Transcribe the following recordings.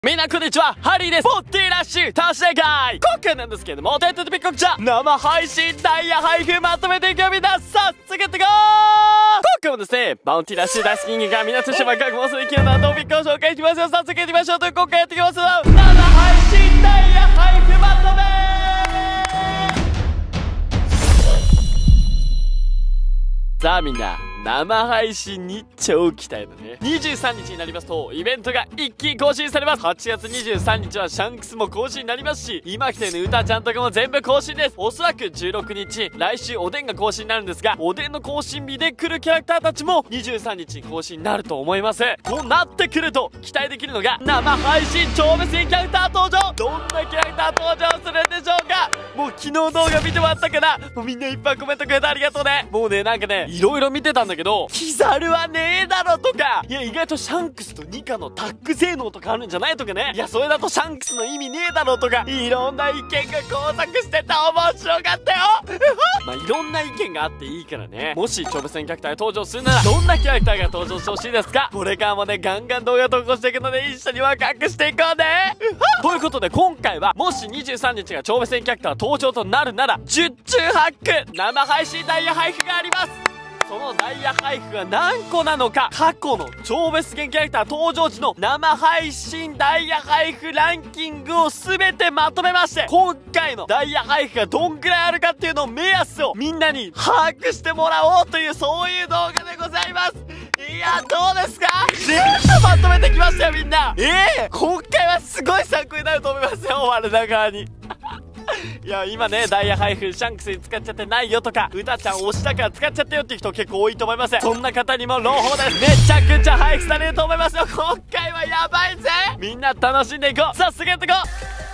みんなこんにちは、ハリーです。ポッティラッシュ達成会。今回なんですけれども、テントとピッコクチャ生配信ダイヤ配布まとめていくよ。みんな早速やっていこう。今回もですね、バウンティラッシュ大好き人間が皆としてワクワク妄想できるようなトピックを紹介しますよ。早速やっていきましょう。という今回やっていきますのは生配信ダイヤ配布まとめ。さあみんな、生配信に超期待だね。23日になりますとイベントが一気に更新されます。8月23日はシャンクスも更新になりますし、今来てる歌ちゃんとかも全部更新です。おそらく16日来週おでんが更新になるんですが、おでんの更新日で来るキャラクターたちも23日に更新になると思います。となってくると期待できるのが生配信超別にキャラクター登場。どんなキャラクター登場するんでしょうか。もう昨日動画見てもらったからもうみんないっぱいコメントくれてありがとうね。もうね、なんかね、いろいろ見てたんだけど、キザルはねえだろとか、いや意外とシャンクスとニカのタッグ性能とかあるんじゃないとかね、いやそれだとシャンクスの意味ねえだろとか、いろんな意見が交錯してて面白かったよまあいろんな意見があっていいからね、もし超別戦キャラクターが登場するならどんなキャラクターが登場してほしいですか。これからもねガンガン動画投稿していくので一緒にワクワクしていこうねということで今回はもし23日が超別戦キャラクター登場となるなら10中8区生配信ダイヤ配布があります。そのダイヤ配布が何個なのか、過去の超別限キャラクター登場時の生配信ダイヤ配布ランキングを全てまとめまして、今回のダイヤ配布がどんくらいあるかっていうのを目安をみんなに把握してもらおうという、そういう動画でございます。いやどうですか、全部まとめてきましたよみんな。今回はすごい参考になると思いますよ、我ながらにいや今ね、ダイヤ配布シャンクスに使っちゃってないよとか、歌ちゃん推しだから使っちゃったよっていう人結構多いと思います。そんな方にも朗報です。めちゃくちゃ配布されると思いますよ。今回はやばいぜ。みんな楽しんでいこう。早速やっていこう。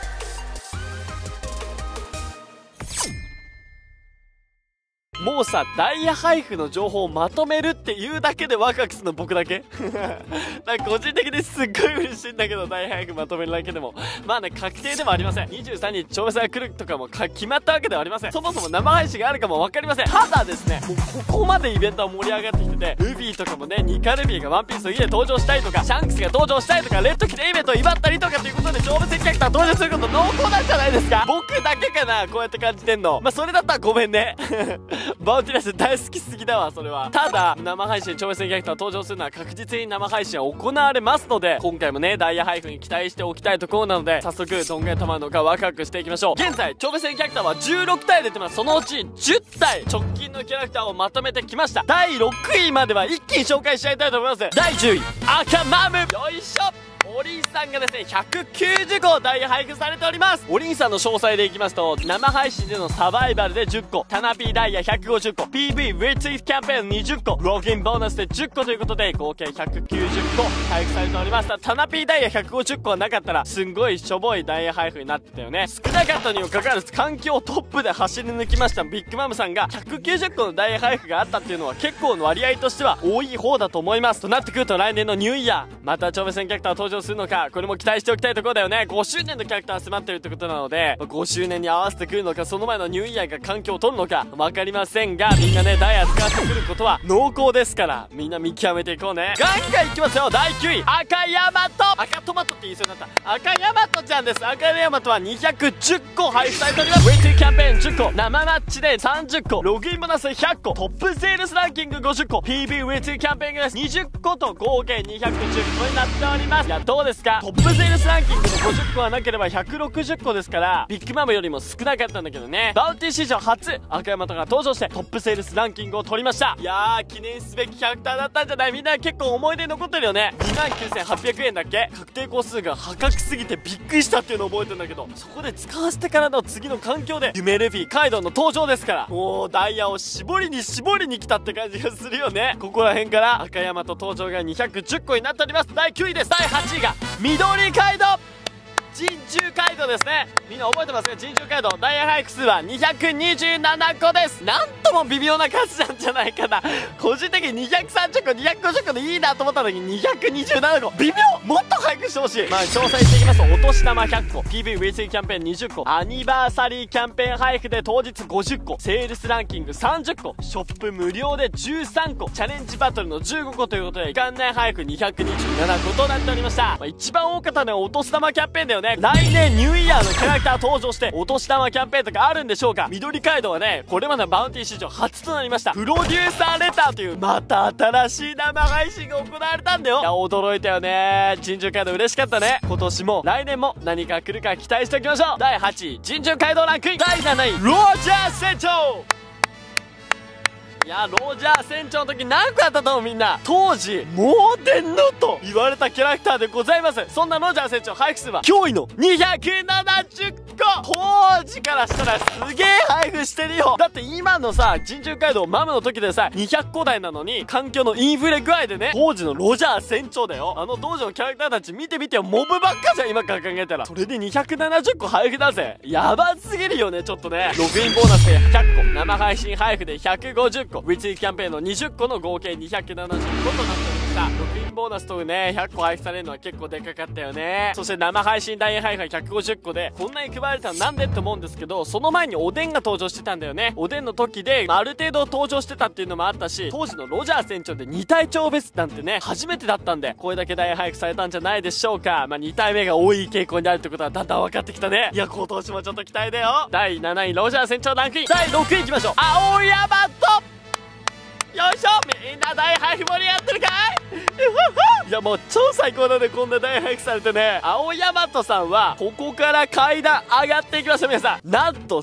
もうさ、ダイヤ配布の情報をまとめるっていうだけでワクワクするの僕だけなんか個人的にすっごい嬉しいんだけど、ダイヤ配布まとめるだけでもまあね、確定でもありません。23日調査が来るとかも決まったわけではありません。そもそも生配信があるかも分かりません。ただですね、もうここまでイベントは盛り上がってきてて、ルビーとかもね、ニカルビーがワンピースの家で登場したりとか、シャンクスが登場したりとか、レッドキでイベントを祝ったりとかということで超別キャラクター登場すること濃厚なんじゃないですか。僕だけかなこうやって感じてんの。まあそれだったらごめんねバウンティラス大好きすぎだわそれは。ただ生配信超別キャラクター登場するのは確実に生配信は行われますので、今回もねダイヤ配布に期待しておきたいところなので、早速どんぐらい溜まるのかワクワクしていきましょう。現在超別キャラクターは16体出てます。そのうち10体直近のキャラクターをまとめてきました。第6位までは一気に紹介しちゃいたいと思います。第10位赤マム、よいしょ。おりんさんがですね190個ダイヤ配布されております。おりんさんの詳細でいきますと、生配信でのサバイバルで10個、タナピーダイヤ150個、 PV ウィッツイフキャンペーン20個、ログインボーナスで10個ということで合計190個配布されております。タナピーダイヤ150個はなかったらすんごいしょぼいダイヤ配布になってたよね。少なかったにもかかわらず環境トップで走り抜きましたビッグマムさんが190個のダイヤ配布があったっていうのは結構の割合としては多い方だと思います。となってくると来年のニューイヤーまた超別キャラクター登場するのか、これも期待しておきたいところだよね。5周年のキャラクター迫ってるってことなので、5周年に合わせてくるのか、その前のニューイヤーが環境を取るのか分かりませんが、みんなねダイヤ使ってくることは濃厚ですから、みんな見極めていこうね。ガンガンいきますよ。第9位赤ヤマト、赤トマトって言いそうになった。赤ヤマトちゃんです。赤ヤマトは210個配布されております。ウェイティーキャンペーン10個、生マッチで30個、ログインボーナス100個、トップセールスランキング50個、 PB ウェイティーキャンペーンです20個と合計210個になっております。いやどうですか、トップセールスランキングの50個はなければ160個ですから、ビッグマムよりも少なかったんだけどね。バウンティ史上初赤ヤマトが登場してトップセールスランキングを取りました。いやー記念すべきキャラクターだったんじゃない。みんな結構思い出残ってるよね。29,800円だっけ、確定個数が破格すぎてびっくりしたっていうのを覚えてるんだけど、そこで使わせてからの次の環境で夢ルビーカイドウの登場ですから、もうダイヤを絞りに来たって感じがするよね。ここら辺から赤ヤマト登場が210個になっております。第9位です。第8位が緑カイドウ、 珍獣街道ですね。みんな覚えてますか？珍獣街道ダイヤ配布数は227個です。なんとも微妙な数なんじゃないかな。個人的に230個250個でいいなと思ったのに227個微妙。もっと配布してほしい。まあ詳細していきますと、お年玉100個、 PV ウィークリーキャンペーン20個、アニバーサリーキャンペーン配布で当日50個、セールスランキング30個、ショップ無料で13個、チャレンジバトルの15個ということで、期間内配布227個となっておりました。まあ、一番多かったのはお年玉キャンペーンだよね。来年ニューイヤーのキャラクター登場してお年玉キャンペーンとかあるんでしょうか。緑街道はね、これまでのバウンティー史上初となりましたプロデューサーレターというまた新しい生配信が行われたんだよ。いや驚いたよね。珍獣街道嬉しかったね。今年も来年も何か来るか期待しておきましょう。第8位珍獣街道ランクイン。第7位ロジャー船長。いやロジャー船長の時何個やったと思うみんな。当時もう出んのと言われたキャラクターでございます。そんなロジャー船長配布数は驚異の270個。当時からしたらすげえ配布してるよ。だって今のさ珍獣街道マムの時でさ200個台なのに、環境のインフレ具合でね、当時のロジャー船長だよ。あの当時のキャラクターたち見てみてよ、モブばっかじゃん今から考えたら。それで270個配布だぜ。やばすぎるよね。ちょっとね、ログインボーナスで100個、生配信配布で150個、ウィツイキャンペーンの20個の合計270個となっておりました。ログインボーナスとね100個配布されるのは結構でかかったよね。そして生配信大配布が150個で、こんなに配られたのなんでって思うんですけど、その前におでんが登場してたんだよね。おでんの時で、ある程度登場してたっていうのもあったし、当時のロジャー船長で2体長フェスなんてね初めてだったんで、これだけ大配布されたんじゃないでしょうか。まあ2体目が多い傾向にあるってことはだんだん分かってきたね。いや今年もちょっと期待だよ。第7位ロジャー船長ランクイン。第6位いきましょう。青山とよいしょ。みんな大配布盛り上がってるかいいやもう超最高だね、こんな大配布されてね。青山とさんはここから階段上がっていきました。皆さんなんと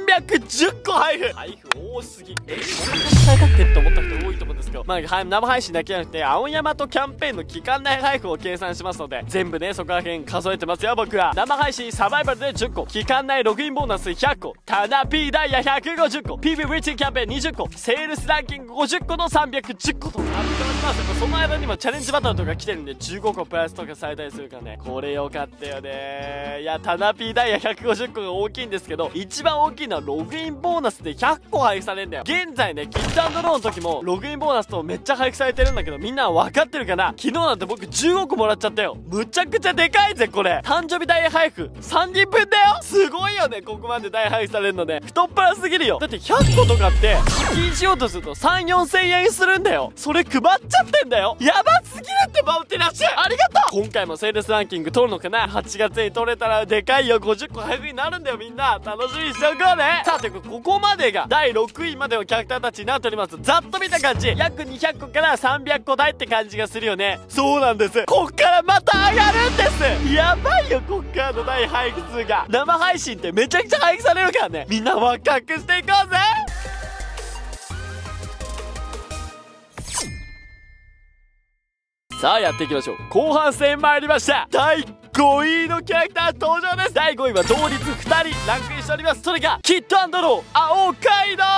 310個配布多すぎ。こんな感じされたっけって思った人多いと思うんですけど、まあ生配信だけじゃなくて青山とキャンペーンの期間内配布を計算しますので、全部ねそこら辺数えてますよ僕は。生配信サバイバルで10個、期間内ログインボーナス100個、タナピーダイヤ150個、 PV ウィッチキャンペーン20個、セールスランキング50個の310個となっております。その間にもチャレンジバトルとか来てるんで15個プラスとかされたりするからね、これよかったよね。いやタナピーダイヤ150個が大きいんですけど、一番大きいのはログインボーナスで100個配布されるんだよ。現在ねキッズ&ローの時もログインボーナスとめっちゃ配布されてるんだけど、みんな分かってるかな。昨日なんて僕15個もらっちゃったよ。むちゃくちゃでかいぜこれ。誕生日大配布3人分だよ。すごいよね、ここまで大配布されるので太っ腹すぎるよ。だって100個とかって課金しようとすると3、4000円するんだよ。それ配っちゃってんだよ。やばすぎるってバウンティラッシュありがとう。今回もセールスランキング取るのかな。8月に取れたらでかいよ。50個配布になるんだよ。みんな楽しみにしておこうね。さあということでここまでが第6位までのキャラクターたちになっております。ざっと見た感じ約200個から300個台って感じがするよね。そうなんです、こっからまた上がるんです。やばいよ、こっからの大配布数が。生配信ってめちゃくちゃ配布されるからね、みんなワクワクしていこうぜ。さあやっていきましょう。後半戦参りました。第5位のキャラクター登場です。第5位は同率2人ランクインしております。それがキッド&ロー青街道。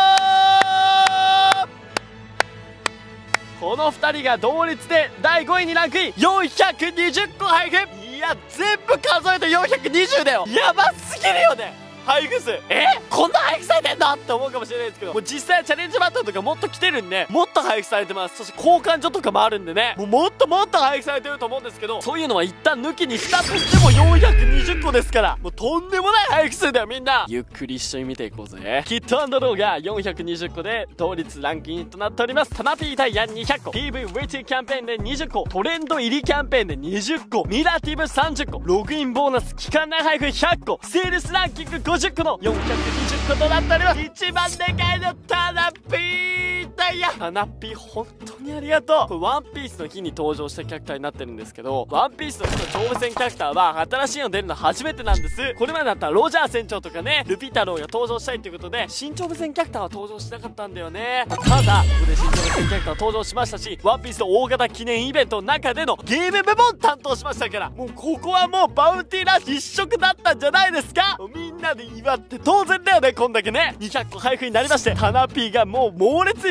この2人が同率で第5位にランクイン。420個配布。いや全部数えて420だよ。やばすぎるよね配布数。こんな配布されてんだって思うかもしれないですけど、もう実際チャレンジバトルとかもっと来てるんでもっと配布されてます。そして交換所とかもあるんでね、もっと配布されてると思うんですけど、そういうのは一旦抜きにしたとしても420個ですから、もうとんでもない配布数だよ。みんなゆっくり一緒に見ていこうぜ。キッド&ローが420個で同率ランクインとなっております。タナピーダイヤ200個、 PV ウィッチキャンペーンで20個、トレンド入りキャンペーンで20個、ミラティブ30個、ログインボーナス期間内配布100個、セールスランキング50個の420個となっております。一番でかいのタナピーダイヤ。タナピー本当にありがとう。これワンピースの日に登場したキャラクターになってるんですけど、ワンピースの日の超無線キャラクターは新しいの出るの初めてなんです。これまでだったらロジャー船長とかねルピ太郎が登場したいということで新超無線キャラクターは登場しなかったんだよね。ただここで新超無線キャラクター登場しましたし、ワンピースの大型記念イベントの中でのゲーム部門担当しましたから、もうここはもうバウンティーラッシュ一色だったんじゃないですか。みんなで祝って当然だよね。こんだけね200個配布になりまして、タナピーがもう猛烈に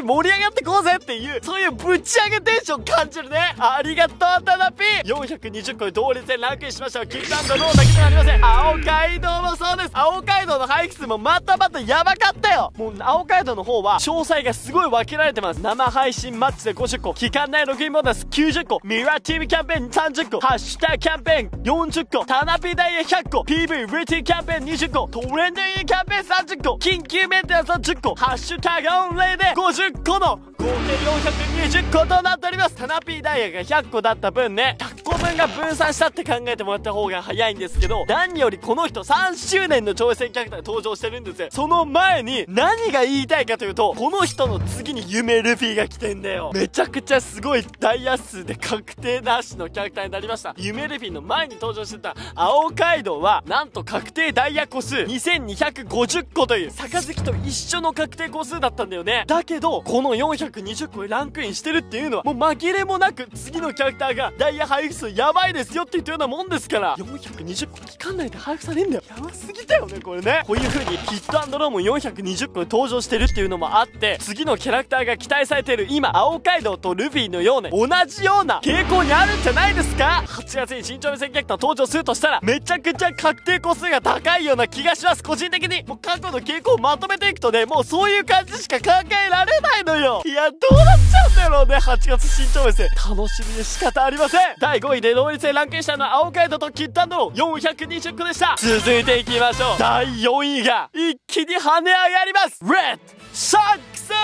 盛り上がってこうぜっていう、そういうぶち上げテンション感じるね。ありがとうタナピー。420個で同率でランクインしました。キックアンドローだけではありません。青街道もそうです。青街道の配布数もまたやばかったよ。もう青街道の方は詳細がすごい分けられてます。生配信マッチで50個、期間内ログインボーナス90個、ミラー TV キャンペーン30個、ハッシュタグキャンペーン40個、タナピダイヤ100個、 PV リティキャンペーン20個、トレンドインキャンペーン30個、緊急メンテナンス10個、ハッシュタグオンレイで50個の合計420個となっております。タナピーダイヤが100個だった分ね、100個分が分散したって考えてもらった方が早いんですけど、何よりこの人3周年の挑戦キャラクターが登場してるんですよ。その前に何が言いたいかというと、この人の次に夢ルフィが来てんだよ。めちゃくちゃすごい大安数で確定なしのキャラクターになりました。夢ルフィの前に登場してた青街道はなんと確定ダイヤ個数2250個という杯と一緒の確定個数だったんだよね。だけどこの420個でランクインしてるっていうのはもう紛れもなく次のキャラクターがダイヤ配布数やばいですよって言ったようなもんですから、420個期間内で配布されんだよ。やばすぎたよねこれね。こういう風にヒット&ローも420個で登場してるっていうのもあって、次のキャラクターが期待されてる今青街道とルフィのような同じような傾向にあるんじゃないですか。8月に新挑戦キャラクター登場するとしたらめちゃくちゃ確定個数が高いような気がします。個人的にもう過去の傾向をまとめていくとね、もうそういう感じしか考えられないのよ。いやどうなっちゃうんだろうね。8月新挑戦楽しみで仕方ありません。第5位で同率でランクインしたのは青街道とキッド&ロー420個でした。続いていきましょう。第4位が一気に跳ね上がります。レッドシャックス。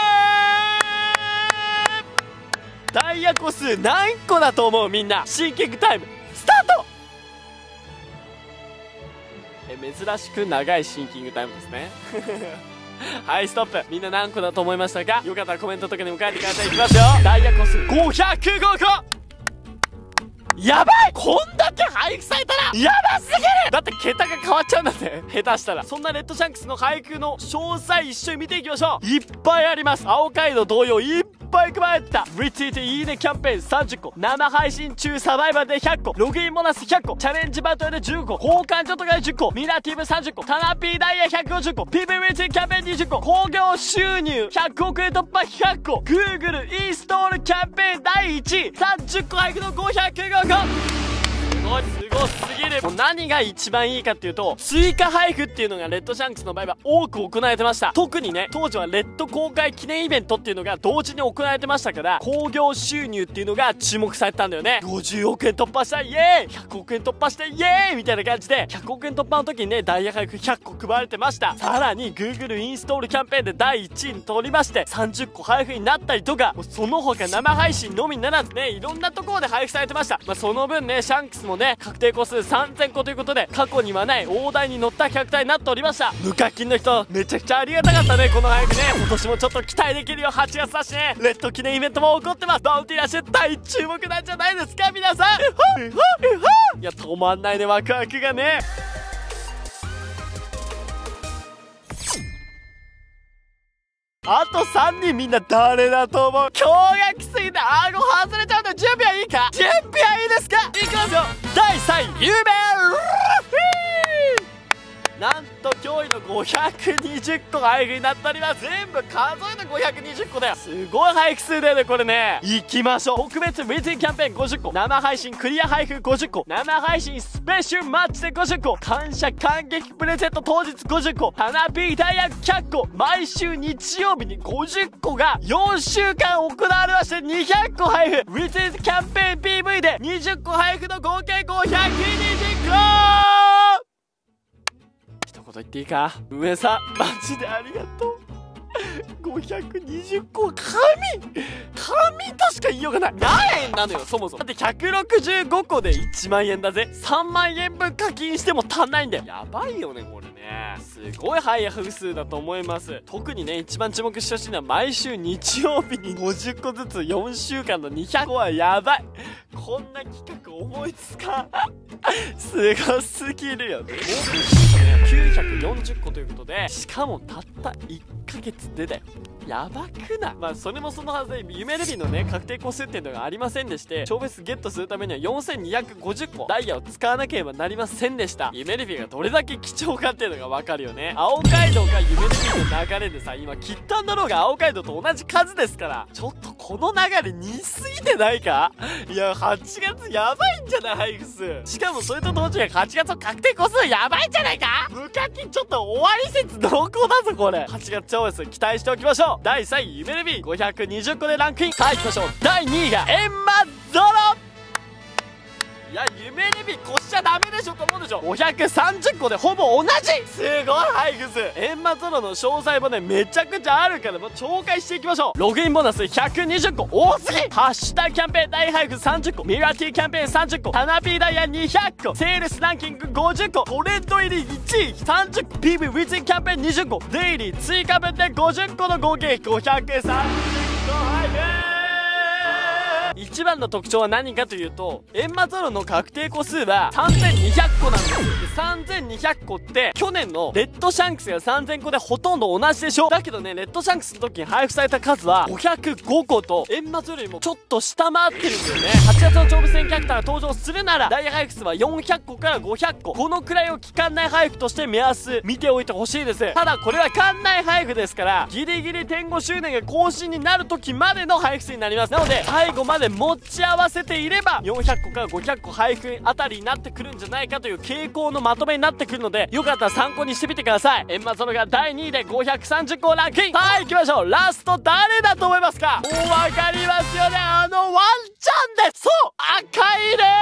ダイヤ個数何個だと思う？みんなシンキングタイムスタート。珍しく長いシンキングタイムですねはいストップ。みんな何個だと思いましたか？よかったらコメントとかにも書いてください。いきますよ。ダイヤ個数505個。やばい、こんだけ配布されたらやばすぎる。だって桁が変わっちゃうんだぜ下手したら。そんなレッドシャンクスの配布の詳細一緒に見ていきましょう。いっぱいあります。青街道同様いっぱい配られてたリツイートいいねキャンペーン30個、生配信中サバイバルで100個、ログインボーナス100個、チャレンジバトルで15個、交換ちょっとが10個、ミラーティブ30個、タナピーダイヤ150個、PV リツイートキャンペーン20個、興行収入100億円突破100個、 Google インストールキャンペーン第1位30個配布の505個。すごすぎる。もう何が一番いいかっていうと、追加配布っていうのがレッドシャンクスの場合は多く行われてました。特にね当時はレッド公開記念イベントっていうのが同時に行われてましたから、興行収入っていうのが注目されたんだよね。50億円突破したイエーイ、100億円突破してイエーイみたいな感じで、100億円突破の時にねダイヤ配布100個配られてました。さらに Google インストールキャンペーンで第1位に取りまして30個配布になったりとか、もうその他生配信のみならずねいろんなところで配布されてました。その分ねシャンクスもね確定個数3000個ということで過去にはない大台に乗ったキャラクターになっておりました。無課金の人めちゃくちゃありがたかったねこの配布ね。今年もちょっと期待できるよ。8月だしねレッド記念イベントも起こってます。バウンティラッシュ大注目なんじゃないですか皆さん。いや止まんないねワクワクがね。あと3人みんな誰だと思う？驚愕すぎて顎外れちゃうんだ。準備はいいか？準備はいいですか？いきますよ。第3位有名なんと驚異の520個配布になっております。全部数えの520個だよ。すごい配布数だよねこれね。いきましょう。特別ウィズキャンペーン50個、生配信クリア配布50個、生配信スペシャルマッチで50個、感謝感激プレゼント当日50個、花火ダイヤ100個、毎週日曜日に50個が4週間行われまして200個配布、ウィズキャンペーン PV で20個配布の合計520個。一言言っていいか？上さんマジでありがとう。520個は神としか言いようがない。何円なのよそもそも。だって165個で1万円だぜ。3万円分課金しても足んないんだよ。やばいよねこれね。すごい配布数だと思います。特にね一番注目してほしいのは毎週日曜日に50個ずつ4週間の200個はやばい。 こんな企画思いつかすごすぎるよね。オープンシーズンね940個ということで、しかもたった1ヶ月でだよ。やばくない？まあそれもそのはずで、夢レビのね確定個数っていうのがありませんでして、超ベースゲットするためには4250個ダイヤを使わなければなりませんでした。夢レビがどれだけ貴重かっていうのがわかるよね。青街道が夢レビの流れでさ、今キッタンドローが青街道と同じ数ですから、ちょっとこの流れ似すぎてないか？いや8月やばいんじゃない？ハイフスしかもそれと同時に8月の確定個数やばいんじゃないか？無課金ちょっと終わり説濃厚だぞこれ。8月超ベース期待しておきましょう。第3位夢レビ520個でランクイン。さあ行きましょう。第2位がエンマゾロ。いや夢レビ越しちゃダメでしょと思うでしょ。530個でほぼ同じ。すごいハイフス。エンマゾロの詳細もねめちゃくちゃあるからもう紹介していきましょう。ログインボーナス120個多すぎ。ハッシュタグキャンペーン大ハイフス30個、ミラーティーキャンペーン30個、タナピーダイヤ200個、セールスランキング50個、トレンド入り1位30個、 PV ウィズインキャンペーン20個、デイリー追加分で50個の合計530個ハイフス。一番の特徴は何かというと、エンマゾロの確定個数は3200個なんですよ。3200個って去年のレッドシャンクスが3000個でほとんど同じでしょ。だけどねレッドシャンクスの時に配布された数は505個とエンマゾロよりもちょっと下回ってるんだよね。8月の超物戦キャラクターが登場するならダイヤ配布数は400個から500個、このくらいを期間内配布として目安見ておいてほしいです。ただこれは館内配布ですからギリギリ点5周年が更新になる時までの配布数になります。なので最後まで持ち合わせていれば400個から500個配布あたりになってくるんじゃないかという傾向のまとめになってくるので、よかったら参考にしてみてください。エンマゾロが第2位で530個ランクイン。さあ行きましょう。ラスト誰だと思いますか？もう分かりますよね。あのワンちゃんです。そう赤いね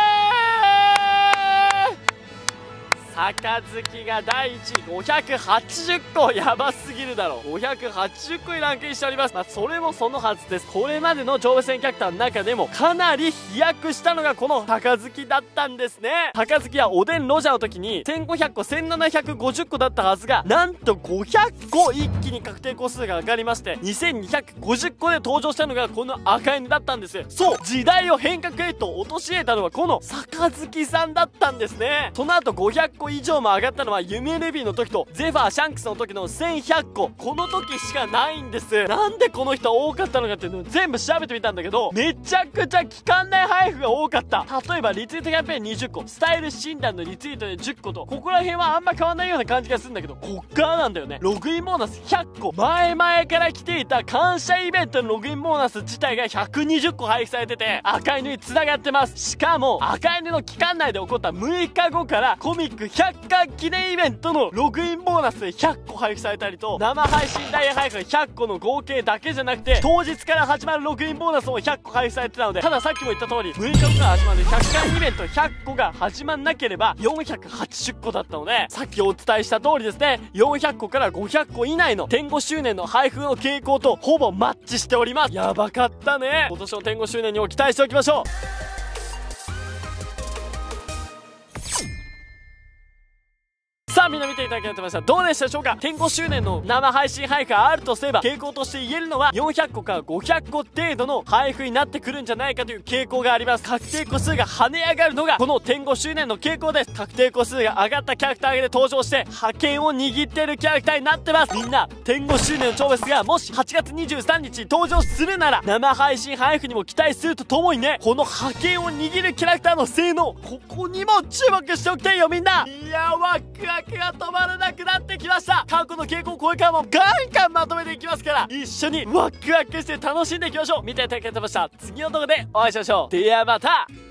杯が第1位580個。やばすぎるだろ。580個にランクインしております。まあそれもそのはずです。これまでの超戦キャラクターの中でもかなり飛躍したのがこの杯だったんですね。杯はおでんロジャーの時に1500個1750個だったはずが、なんと500個一気に確定個数が上がりまして2250個で登場したのがこの赤犬だったんです。そう時代を変革へと陥れたのはこの杯さんだったんですね。その後500個以上も上がったのは夢レビーの時とゼファーシャンクスの時の1100個、この時しかないんです。なんでこの人多かったのかっていうのを全部調べてみたんだけど、めちゃくちゃ期間内配布が多かった。例えばリツイートキャンペーン20個、スタイル診断のリツイートで10個と、ここら辺はあんま変わんないような感じがするんだけど、こっからなんだよね。ログインボーナス100個、前々から来ていた感謝イベントのログインボーナス自体が120個配布されてて赤犬に繋がってます。しかも赤犬の期間内で起こった6日後からコミック100巻記念イベントのログインボーナスで100個配布されたりと、生配信ダイヤ配布100個の合計だけじゃなくて当日から始まるログインボーナスも100個配布されてたので、たださっきも言った通り6日後から始まる100巻イベント100個が始まんなければ480個だったので、さっきお伝えした通りですね、400個から500個以内の点5周年の配布の傾向とほぼマッチしております。やばかったね。今年の点5周年にも期待しておきましょう。さあみんな見ていただけました。どうでしたでしょうか。点5周年の生配信配布があるとすれば傾向として言えるのは400個から500個程度の配布になってくるんじゃないかという傾向があります。確定個数が跳ね上がるのがこの点5周年の傾向です。確定個数が上がったキャラクターで登場して覇権を握っているキャラクターになってます。みんな点5周年の超ベスがもし8月23日に登場するなら生配信配布にも期待するとともにね、この覇権を握るキャラクターの性能、ここにも注目しておきたいよみんな。いやワクワクが止まらなくなってきました。過去の傾向これからもガンガンまとめていきますから、一緒にワクワクして楽しんでいきましょう。見ていただけました。次の動画でお会いしましょう。ではまた。